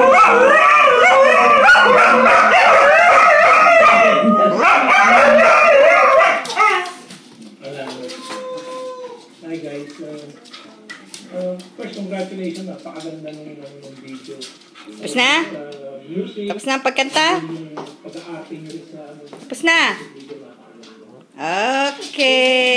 Hi guys, first congratulations, napakaganda ng video. Tapos na? Music, Tapos na ang pagkanta? pag-aarting rin sa Tapos na? Okay.